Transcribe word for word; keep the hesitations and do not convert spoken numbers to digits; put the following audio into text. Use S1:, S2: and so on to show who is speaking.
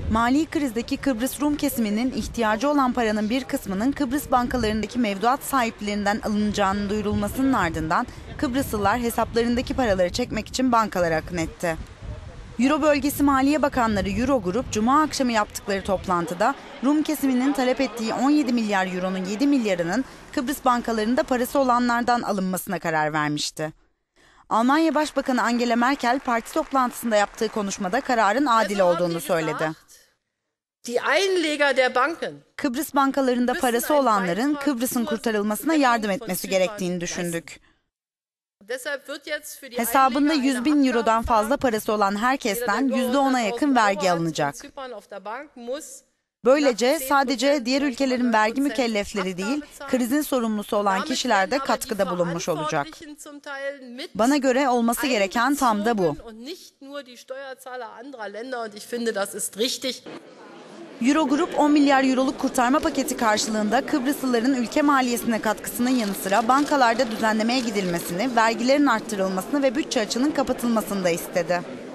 S1: Mali krizdeki Kıbrıs Rum kesiminin ihtiyacı olan paranın bir kısmının Kıbrıs bankalarındaki mevduat sahiplerinden alınacağının duyurulmasının ardından Kıbrıslılar hesaplarındaki paraları çekmek için bankalara akın etti. Euro bölgesi Maliye Bakanları Eurogrup, Cuma akşamı yaptıkları toplantıda Rum kesiminin talep ettiği on yedi milyar euronun yedi milyarının Kıbrıs bankalarında parası olanlardan alınmasına karar vermişti. Almanya Başbakanı Angela Merkel parti toplantısında yaptığı konuşmada kararın adil olduğunu söyledi. Kıbrıs bankalarında parası olanların Kıbrıs'ın kurtarılmasına yardım etmesi gerektiğini düşündük. Hesabında yüz bin eurodan fazla parası olan herkesten yüzde ona yakın vergi alınacak. Böylece sadece diğer ülkelerin vergi mükellefleri değil, krizin sorumlusu olan kişiler de katkıda bulunmuş olacak. Bana göre olması gereken tam da bu. Eurogrup on milyar euroluk kurtarma paketi karşılığında Kıbrıslıların ülke maliyesine katkısının yanı sıra bankalarda düzenlemeye gidilmesini, vergilerin arttırılmasını ve bütçe açığının kapatılmasını da istedi.